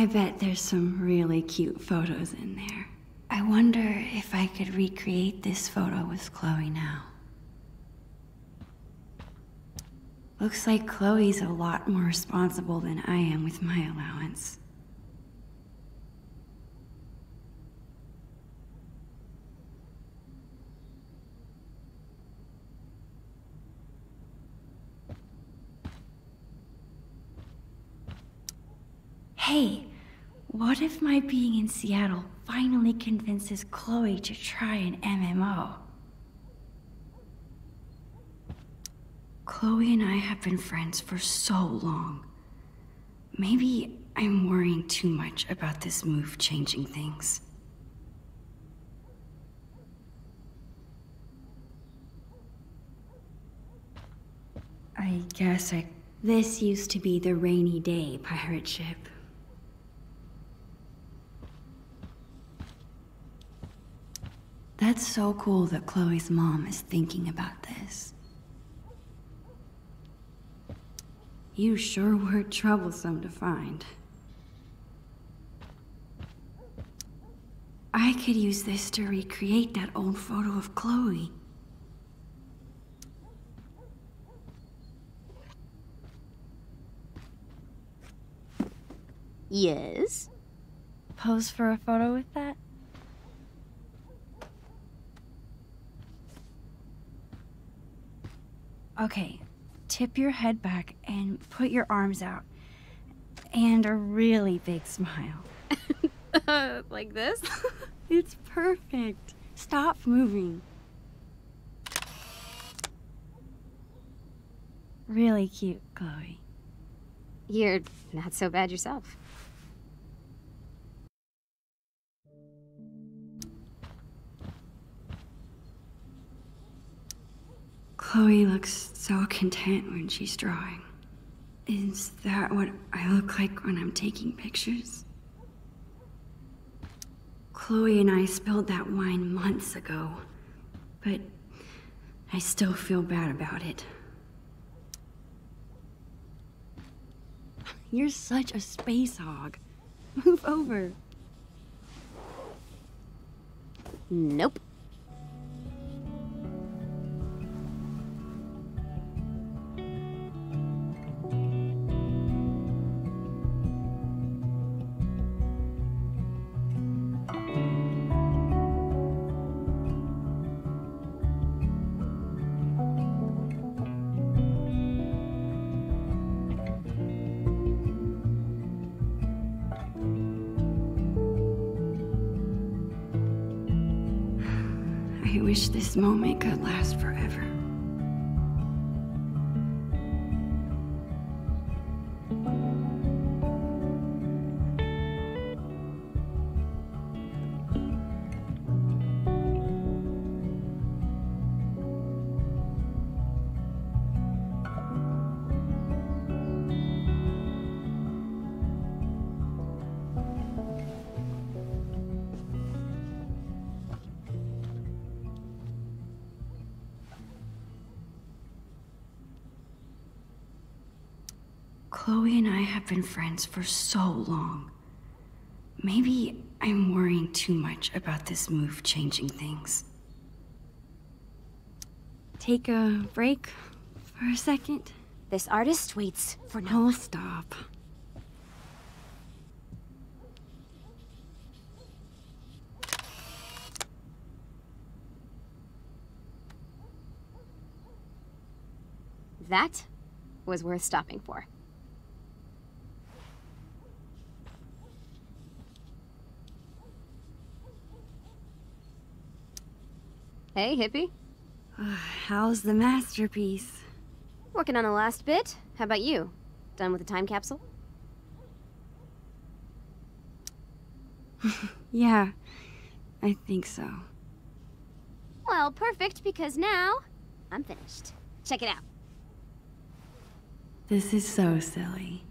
I bet there's some really cute photos in there. I wonder if I could recreate this photo with Chloe now. Looks like Chloe's a lot more responsible than I am with my allowance. Hey, what if my being in Seattle finally convinces Chloe to try an MMO? Chloe and I have been friends for so long. Maybe I'm worrying too much about this move changing things. I guess This used to be the Rainy Day pirate ship. That's so cool that Chloe's mom is thinking about this. You sure were troublesome to find. I could use this to recreate that old photo of Chloe. Yes? Pose for a photo with that? Okay, tip your head back and put your arms out. And a really big smile. Like this? It's perfect. Stop moving. Really cute, Chloe. You're not so bad yourself. Chloe looks so content when she's drawing. Is that what I look like when I'm taking pictures? Chloe and I spilled that wine months ago, but I still feel bad about it. You're such a space hog. Move over. Nope. I wish this moment could last forever. Chloe and I have been friends for so long. Maybe I'm worrying too much about this move changing things. Take a break for a second? This artist waits for no. Oh, stop. That was worth stopping for. Hey, hippie. How's the masterpiece? Working on the last bit. How about you? Done with the time capsule? Yeah, I think so. Well, perfect, because now I'm finished. Check it out. This is so silly.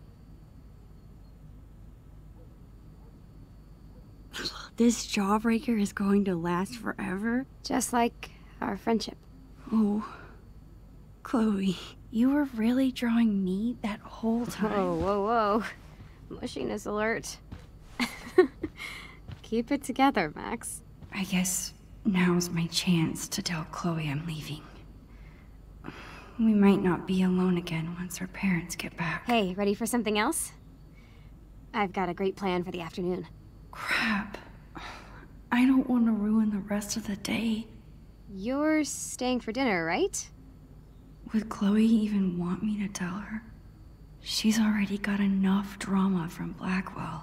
This jawbreaker is going to last forever? Just like our friendship. Oh, Chloe, you were really drawing me that whole time? Whoa, whoa, whoa. Mushiness alert. Keep it together, Max. I guess now's my chance to tell Chloe I'm leaving. We might not be alone again once her parents get back. Hey, ready for something else? I've got a great plan for the afternoon. Crap. I don't want to ruin the rest of the day. You're staying for dinner, right? Would Chloe even want me to tell her? She's already got enough drama from Blackwell.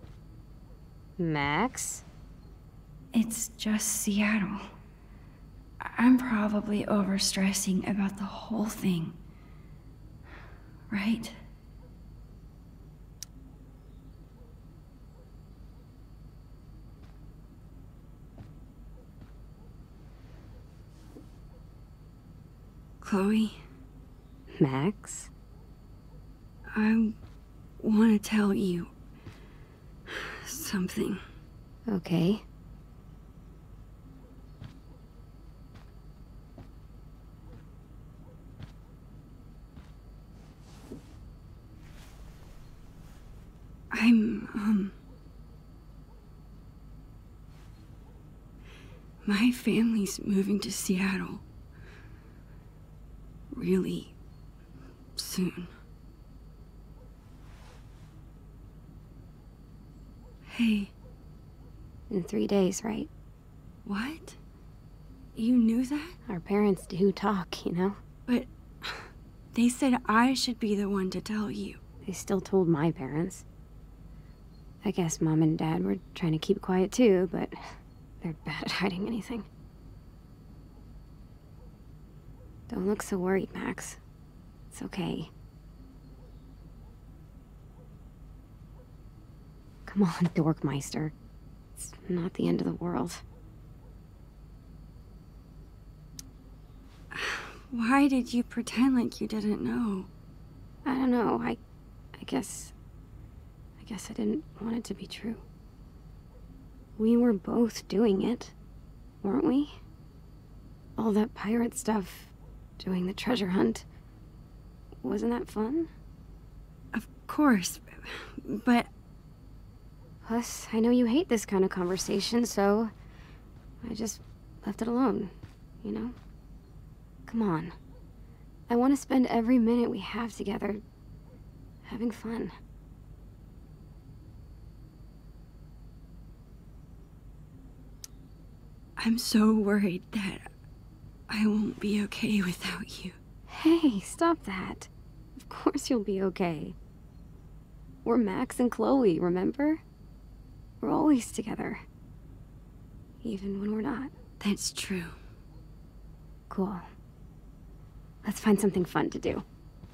Max? It's just Seattle. I'm probably overstressing about the whole thing. Right? Chloe? Max? I want to tell you something. Okay. My family's moving to Seattle. Really soon. Hey. In 3 days, right? What? You knew that? Our parents do talk, you know? But they said I should be the one to tell you. They still told my parents. I guess Mom and Dad were trying to keep quiet too, but they're bad at hiding anything. Don't look so worried, Max. It's okay. Come on, Dorkmeister. It's not the end of the world. Why did you pretend like you didn't know? I don't know. I guess I didn't want it to be true. We were both doing it, weren't we? All that pirate stuff, doing the treasure hunt. Wasn't that fun? Of course, but... Plus, I know you hate this kind of conversation, so I just left it alone, you know? Come on. I want to spend every minute we have together having fun. I'm so worried that I won't be okay without you. Hey, stop that. Of course you'll be okay. We're Max and Chloe, remember? We're always together. Even when we're not. That's true. Cool. Let's find something fun to do.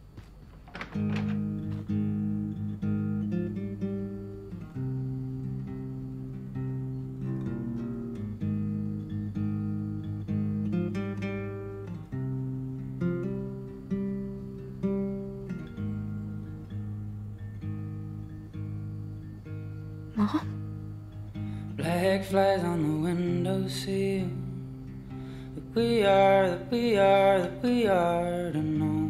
Mom? Black flies on the windowsill. That we are to know.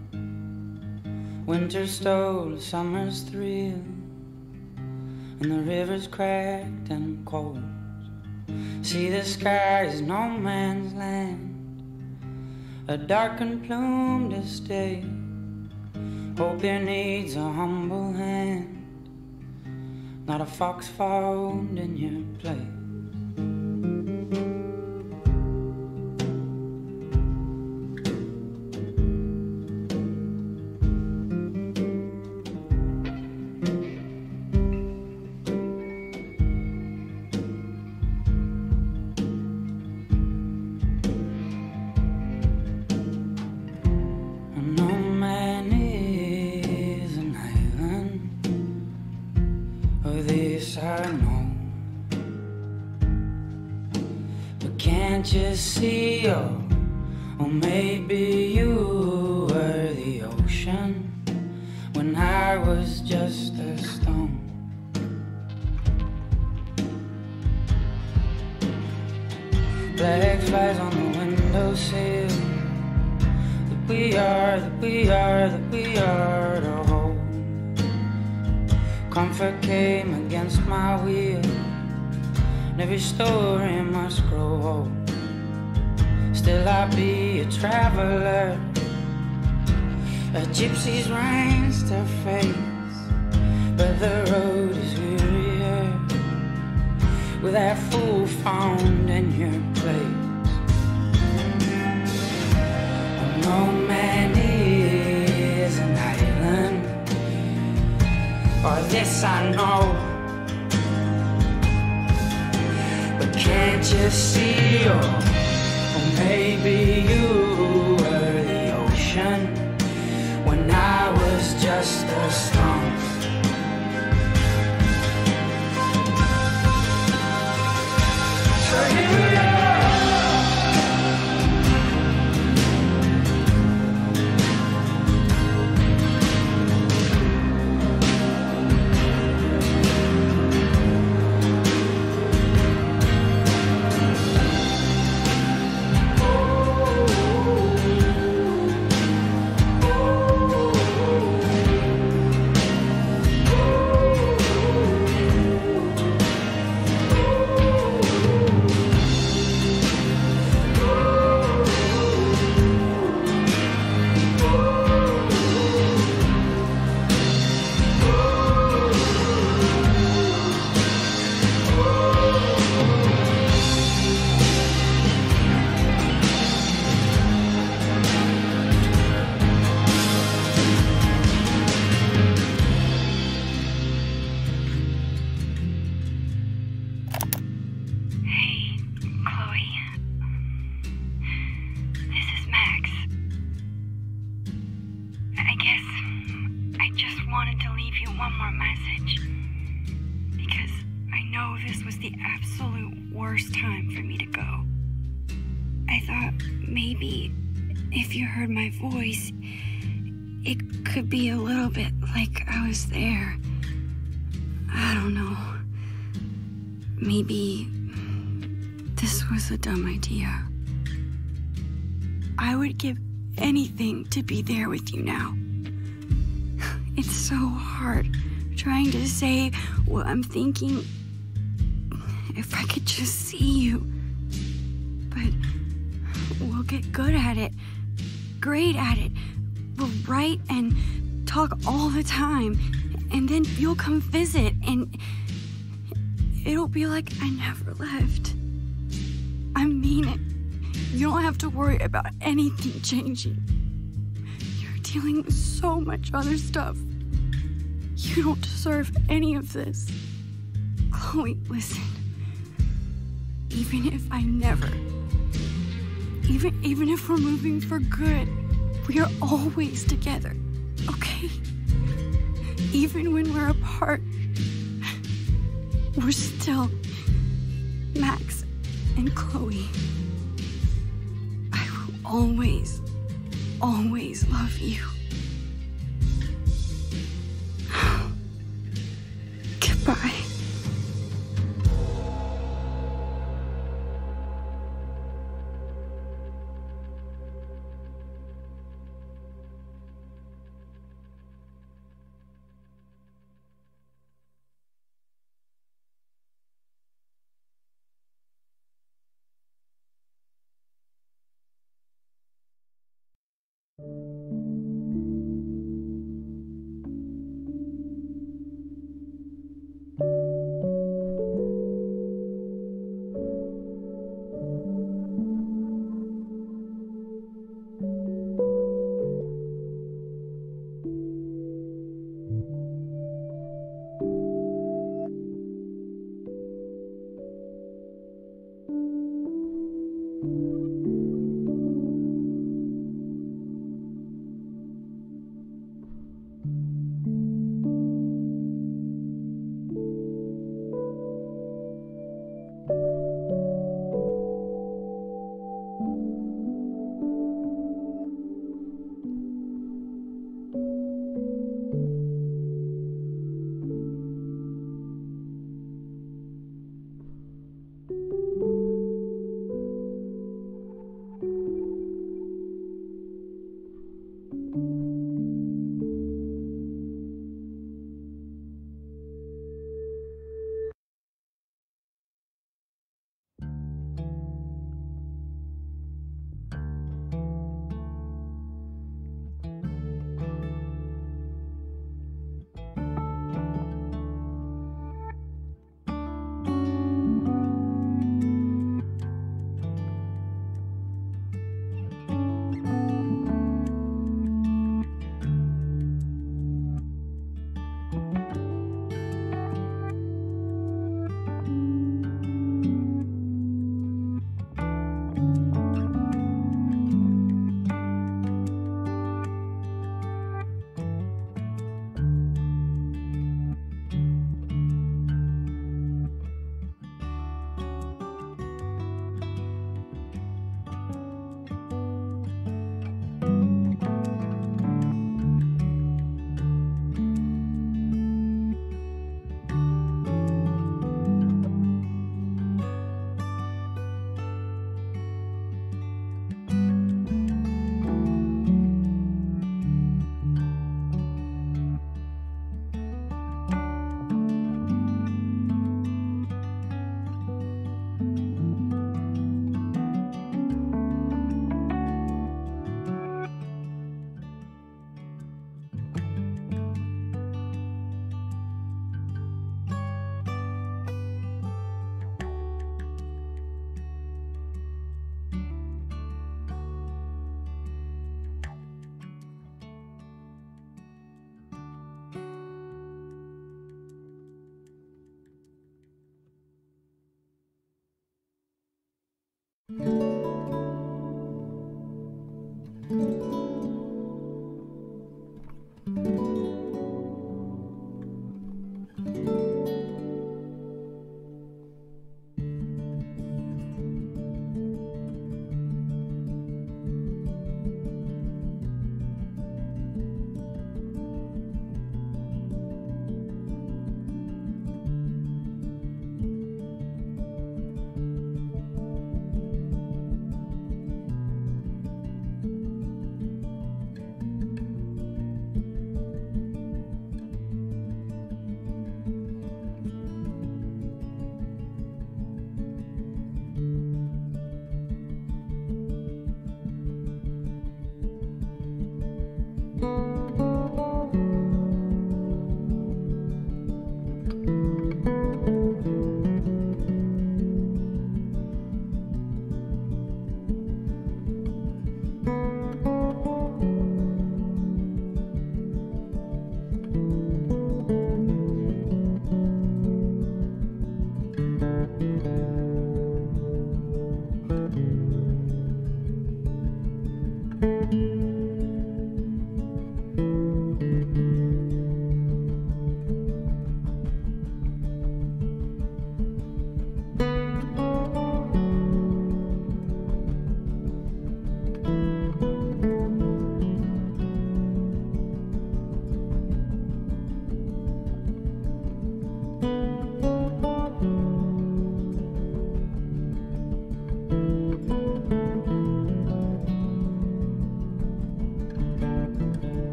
Winter stole summer's thrill, and the river's cracked and cold. See, the sky is no man's land, a darkened plume to stay. Hope it needs a humble hand, not a fox found in your place. No man is an island, of this I know. But can't you see, or maybe you were the ocean when I was just a stone. Black flies on the windowsill. We are to hold. Comfort came against my will. and every story must grow old. Still I'll be a traveler, a gypsy's ranks to face, but the road is wearier with that fool found in your place. No man is an island, or this I know. But can't you see, or maybe you were the ocean when I was just a stone. So here we are. Voice, it could be a little bit like I was there. I don't know. Maybe this was a dumb idea. I would give anything to be there with you now. It's so hard trying to say what I'm thinking. If I could just see you. But we'll get good at it. Great at it. We'll write and talk all the time, and then you'll come visit, and it'll be like I never left. I mean it. You don't have to worry about anything changing. You're dealing with so much other stuff. You don't deserve any of this. Chloe, listen. Even if I never... Even if we're moving for good, we are always together, okay? Even when we're apart, we're still Max and Chloe. I will always, always love you.